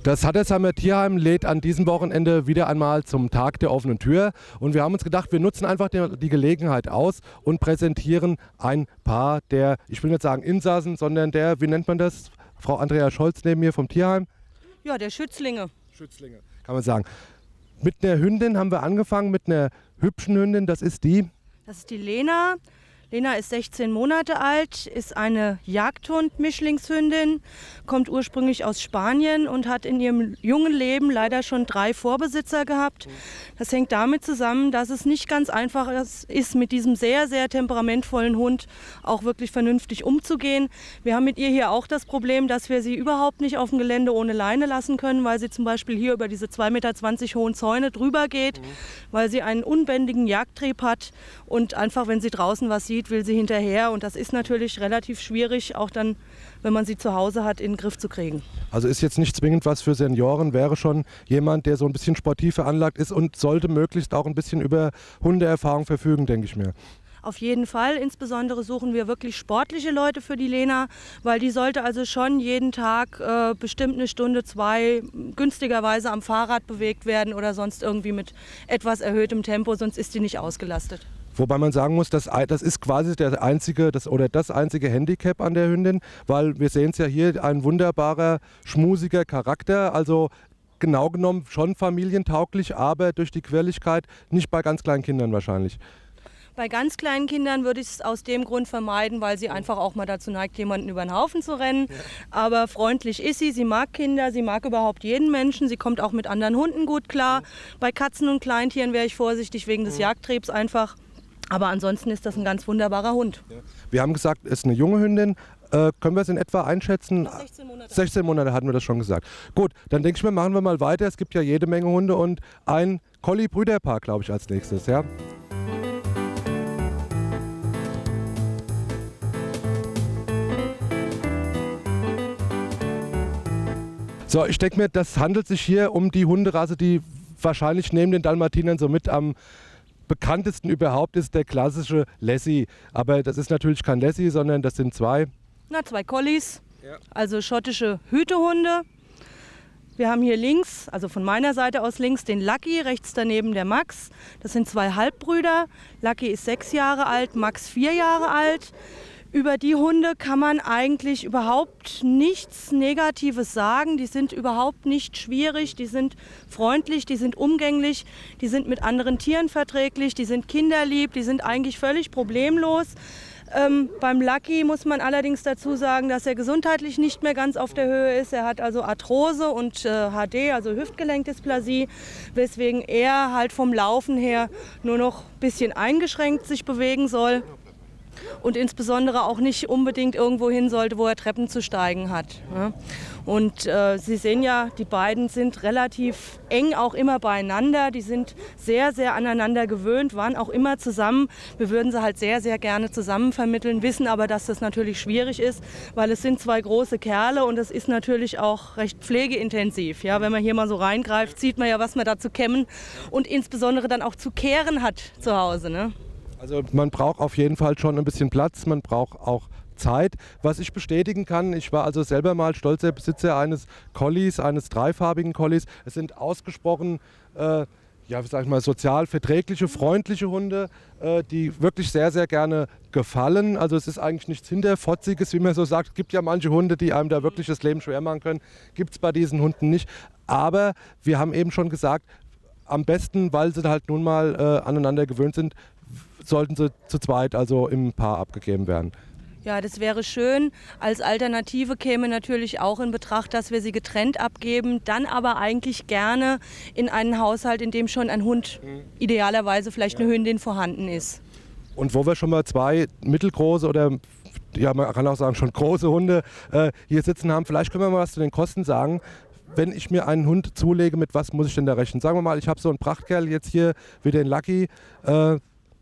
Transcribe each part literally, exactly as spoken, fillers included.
Das Hattersheimer Tierheim lädt an diesem Wochenende wieder einmal zum Tag der offenen Tür. Und wir haben uns gedacht, wir nutzen einfach die, die Gelegenheit aus und präsentieren ein paar der, ich will nicht sagen Insassen, sondern der, wie nennt man das? Frau Andrea Scholz neben mir vom Tierheim? Ja, der Schützlinge. Schützlinge, kann man sagen. Mit einer Hündin haben wir angefangen, mit einer hübschen Hündin, das ist die? Das ist die Lena. Lena ist sechzehn Monate alt, ist eine Jagdhund-Mischlingshündin, kommt ursprünglich aus Spanien und hat in ihrem jungen Leben leider schon drei Vorbesitzer gehabt. Das hängt damit zusammen, dass es nicht ganz einfach ist, mit diesem sehr, sehr temperamentvollen Hund auch wirklich vernünftig umzugehen. Wir haben mit ihr hier auch das Problem, dass wir sie überhaupt nicht auf dem Gelände ohne Leine lassen können, weil sie zum Beispiel hier über diese zwei Meter zwanzig hohen Zäune drüber geht, weil sie einen unbändigen Jagdtrieb hat und einfach, wenn sie draußen was sieht, will sie hinterher, und das ist natürlich relativ schwierig, auch dann, wenn man sie zu Hause hat, in den Griff zu kriegen. Also ist jetzt nicht zwingend was für Senioren, wäre schon jemand, der so ein bisschen sportiv veranlagt ist und sollte möglichst auch ein bisschen über Hundeerfahrung verfügen, denke ich mir. Auf jeden Fall, insbesondere suchen wir wirklich sportliche Leute für die Lena, weil die sollte also schon jeden Tag äh, bestimmt eine Stunde, zwei günstigerweise am Fahrrad bewegt werden oder sonst irgendwie mit etwas erhöhtem Tempo, sonst ist die nicht ausgelastet. Wobei man sagen muss, das, das ist quasi der einzige, das, oder das einzige Handicap an der Hündin, weil wir sehen es ja hier, ein wunderbarer, schmusiger Charakter, also genau genommen schon familientauglich, aber durch die Quirligkeit nicht bei ganz kleinen Kindern wahrscheinlich. Bei ganz kleinen Kindern würde ich es aus dem Grund vermeiden, weil sie einfach auch mal dazu neigt, jemanden über den Haufen zu rennen. Ja. Aber freundlich ist sie, sie mag Kinder, sie mag überhaupt jeden Menschen, sie kommt auch mit anderen Hunden gut klar. Ja. Bei Katzen und Kleintieren wäre ich vorsichtig wegen des ja. Jagdtriebs einfach. Aber ansonsten ist das ein ganz wunderbarer Hund. Ja. Wir haben gesagt, es ist eine junge Hündin. Äh, können wir es in etwa einschätzen? sechzehn Monate. sechzehn Monate hatten wir das schon gesagt. Gut, dann denke ich mir, machen wir mal weiter. Es gibt ja jede Menge Hunde und ein Collie-Brüderpaar, glaube ich, als nächstes. Ja? So, ich denke mir, das handelt sich hier um die Hunderasse, die wahrscheinlich neben den Dalmatinern somit am bekanntesten überhaupt ist, der klassische Lassie. Aber das ist natürlich kein Lassie, sondern das sind zwei. Na, zwei Collies, ja. Also schottische Hütehunde. Wir haben hier links, also von meiner Seite aus links, den Lucky, rechts daneben der Max. Das sind zwei Halbbrüder. Lucky ist sechs Jahre alt, Max vier Jahre alt. Über die Hunde kann man eigentlich überhaupt nichts Negatives sagen. Die sind überhaupt nicht schwierig, die sind freundlich, die sind umgänglich, die sind mit anderen Tieren verträglich, die sind kinderlieb, die sind eigentlich völlig problemlos. Ähm, beim Lucky muss man allerdings dazu sagen, dass er gesundheitlich nicht mehr ganz auf der Höhe ist. Er hat also Arthrose und äh, H D, also Hüftgelenkdysplasie, weswegen er halt vom Laufen her nur noch ein bisschen eingeschränkt sich bewegen soll. Und insbesondere auch nicht unbedingt irgendwo hin sollte, wo er Treppen zu steigen hat. Und äh, Sie sehen ja, die beiden sind relativ eng auch immer beieinander. Die sind sehr, sehr aneinander gewöhnt, waren auch immer zusammen. Wir würden sie halt sehr, sehr gerne zusammen vermitteln, wissen aber, dass das natürlich schwierig ist, weil es sind zwei große Kerle und es ist natürlich auch recht pflegeintensiv. Ja, wenn man hier mal so reingreift, sieht man ja, was man da zu kämmen und insbesondere dann auch zu kehren hat zu Hause. Ne? Also man braucht auf jeden Fall schon ein bisschen Platz, man braucht auch Zeit. Was ich bestätigen kann, ich war also selber mal stolzer Besitzer eines Collies, eines dreifarbigen Collies. Es sind ausgesprochen, äh, ja, sag ich mal, sozial verträgliche, freundliche Hunde, äh, die wirklich sehr, sehr gerne gefallen. Also es ist eigentlich nichts Hinterfotziges, wie man so sagt. Es gibt ja manche Hunde, die einem da wirklich das Leben schwer machen können. Gibt es bei diesen Hunden nicht. Aber wir haben eben schon gesagt, am besten, weil sie halt nun mal äh, aneinander gewöhnt sind, sollten sie zu zweit, also im Paar, abgegeben werden. Ja, das wäre schön. Als Alternative käme natürlich auch in Betracht, dass wir sie getrennt abgeben, dann aber eigentlich gerne in einen Haushalt, in dem schon ein Hund, idealerweise vielleicht eine Hündin vorhanden ist. Und wo wir schon mal zwei mittelgroße oder ja, man kann auch sagen schon große Hunde äh, hier sitzen haben, vielleicht können wir mal was zu den Kosten sagen. Wenn ich mir einen Hund zulege, mit was muss ich denn da rechnen? Sagen wir mal, ich habe so einen Prachtkerl jetzt hier wie den Lucky. Äh,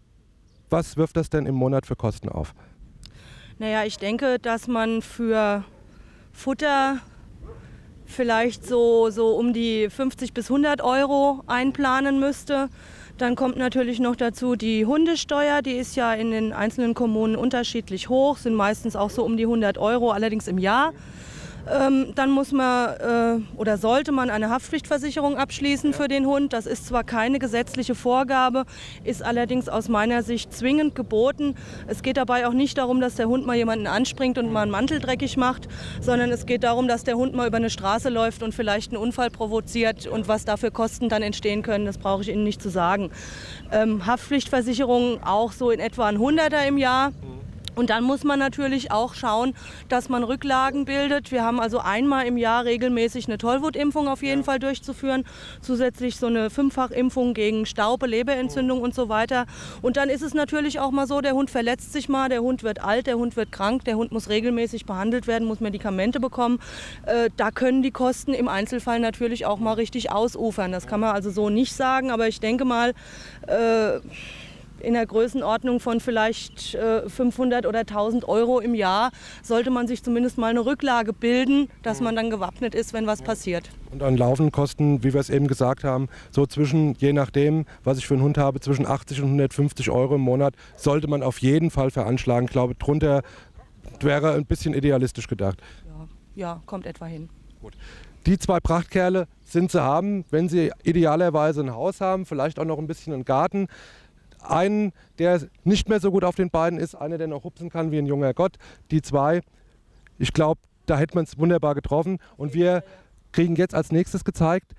was wirft das denn im Monat für Kosten auf? Naja, ich denke, dass man für Futter vielleicht so, so um die fünfzig bis hundert Euro einplanen müsste. Dann kommt natürlich noch dazu die Hundesteuer, die ist ja in den einzelnen Kommunen unterschiedlich hoch, sind meistens auch so um die hundert Euro, allerdings im Jahr. Ähm, dann muss man äh, oder sollte man eine Haftpflichtversicherung abschließen für den Hund. Das ist zwar keine gesetzliche Vorgabe, ist allerdings aus meiner Sicht zwingend geboten. Es geht dabei auch nicht darum, dass der Hund mal jemanden anspringt und mal einen Mantel dreckig macht, sondern es geht darum, dass der Hund mal über eine Straße läuft und vielleicht einen Unfall provoziert, und was dafür Kosten dann entstehen können, das brauche ich Ihnen nicht zu sagen. Ähm, Haftpflichtversicherung auch so in etwa ein Hunderter im Jahr. Und dann muss man natürlich auch schauen, dass man Rücklagen bildet. Wir haben also einmal im Jahr regelmäßig eine Tollwutimpfung auf jeden ja. Fall durchzuführen. Zusätzlich so eine Fünffachimpfung gegen Staupe, Leberentzündung oh. und so weiter. Und dann ist es natürlich auch mal so, der Hund verletzt sich mal, der Hund wird alt, der Hund wird krank, der Hund muss regelmäßig behandelt werden, muss Medikamente bekommen. Äh, da können die Kosten im Einzelfall natürlich auch mal richtig ausufern. Das kann man also so nicht sagen, aber ich denke mal, äh, in der Größenordnung von vielleicht äh, fünfhundert oder tausend Euro im Jahr sollte man sich zumindest mal eine Rücklage bilden, dass man dann gewappnet ist, wenn was ja. passiert. Und an laufenden Kosten, wie wir es eben gesagt haben, so zwischen, je nachdem, was ich für einen Hund habe, zwischen achtzig und hundertfünfzig Euro im Monat sollte man auf jeden Fall veranschlagen. Ich glaube, drunter wäre ein bisschen idealistisch gedacht. Ja, ja, kommt etwa hin. Gut. Die zwei Prachtkerle sind zu haben, wenn Sie idealerweise ein Haus haben, vielleicht auch noch ein bisschen einen Garten. Einen, der nicht mehr so gut auf den Beinen ist, einer, der noch hupsen kann wie ein junger Gott. Die zwei, ich glaube, da hätte man es wunderbar getroffen. Und wir kriegen jetzt als nächstes gezeigt,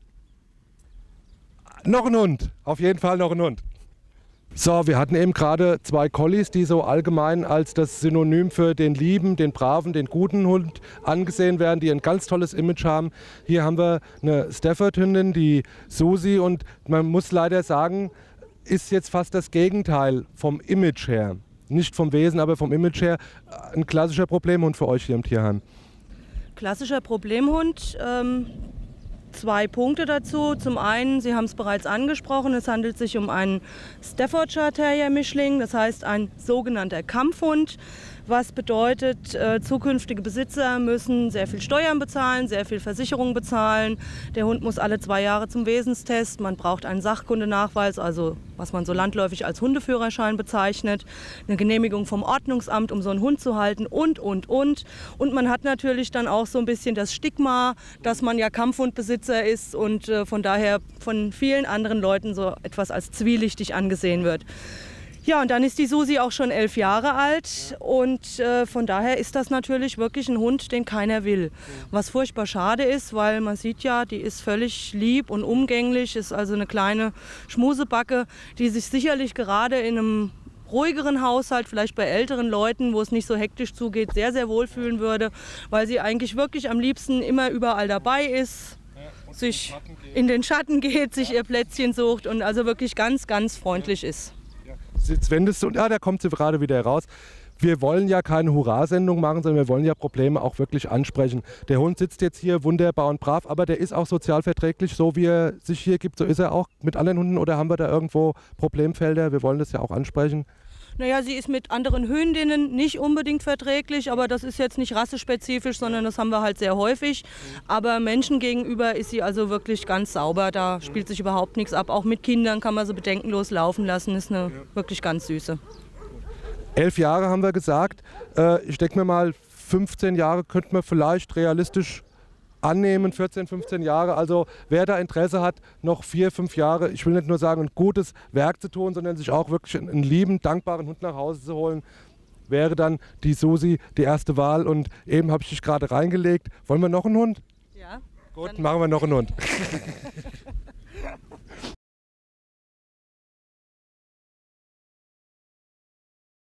noch ein Hund, auf jeden Fall noch ein Hund. So, wir hatten eben gerade zwei Collies, die so allgemein als das Synonym für den lieben, den braven, den guten Hund angesehen werden, die ein ganz tolles Image haben. Hier haben wir eine Stafford-Hündin, die Susi, und man muss leider sagen, ist jetzt fast das Gegenteil vom Image her. Nicht vom Wesen, aber vom Image her. Ein klassischer Problemhund für euch hier im Tierheim. Klassischer Problemhund. Ähm, zwei Punkte dazu. Zum einen, Sie haben es bereits angesprochen, es handelt sich um einen Staffordshire Terrier Mischling, das heißt ein sogenannter Kampfhund. Was bedeutet, äh, zukünftige Besitzer müssen sehr viel Steuern bezahlen, sehr viel Versicherung bezahlen. Der Hund muss alle zwei Jahre zum Wesenstest. Man braucht einen Sachkundenachweis, also was man so landläufig als Hundeführerschein bezeichnet. Eine Genehmigung vom Ordnungsamt, um so einen Hund zu halten und, und, und. Und man hat natürlich dann auch so ein bisschen das Stigma, dass man ja Kampfhundbesitzer ist und äh, von daher von vielen anderen Leuten so etwas als zwielichtig angesehen wird. Ja, und dann ist die Susi auch schon elf Jahre alt und äh, von daher ist das natürlich wirklich ein Hund, den keiner will. Was furchtbar schade ist, weil man sieht ja, die ist völlig lieb und umgänglich, ist also eine kleine Schmusebacke, die sich sicherlich gerade in einem ruhigeren Haushalt, vielleicht bei älteren Leuten, wo es nicht so hektisch zugeht, sehr, sehr wohlfühlen würde, weil sie eigentlich wirklich am liebsten immer überall dabei ist, sich in den Schatten geht, sich ihr Plätzchen sucht und also wirklich ganz, ganz freundlich ist. Jetzt wendest du, ja, da kommt sie gerade wieder raus. Wir wollen ja keine Hurra-Sendung machen, sondern wir wollen ja Probleme auch wirklich ansprechen. Der Hund sitzt jetzt hier wunderbar und brav, aber der ist auch sozialverträglich, so wie er sich hier gibt. So ist er auch mit anderen Hunden, oder haben wir da irgendwo Problemfelder? Wir wollen das ja auch ansprechen. Naja, sie ist mit anderen Hündinnen nicht unbedingt verträglich, aber das ist jetzt nicht rassespezifisch, sondern das haben wir halt sehr häufig. Aber Menschen gegenüber ist sie also wirklich ganz sauber, da spielt sich überhaupt nichts ab. Auch mit Kindern kann man sie bedenkenlos laufen lassen, ist eine wirklich ganz süße. Elf Jahre haben wir gesagt. Ich denke mir mal, fünfzehn Jahre könnte man vielleicht realistisch annehmen, vierzehn, fünfzehn Jahre. Also wer da Interesse hat, noch vier, fünf Jahre, ich will nicht nur sagen, ein gutes Werk zu tun, sondern sich auch wirklich einen lieben, dankbaren Hund nach Hause zu holen, wäre dann die Susi die erste Wahl. Und eben habe ich dich gerade reingelegt. Wollen wir noch einen Hund? Ja. Gut, machen wir noch einen Hund.